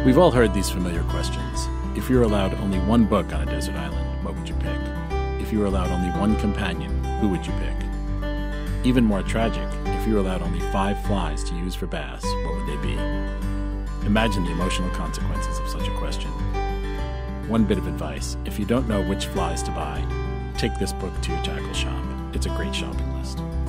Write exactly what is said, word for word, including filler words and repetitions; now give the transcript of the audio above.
We've all heard these familiar questions. If you were allowed only one book on a desert island, what would you pick? If you were allowed only one companion, who would you pick? Even more tragic, if you were allowed only five flies to use for bass, what would they be? Imagine the emotional consequences of such a question. One bit of advice: if you don't know which flies to buy, take this book to your tackle shop. It's a great shopping list.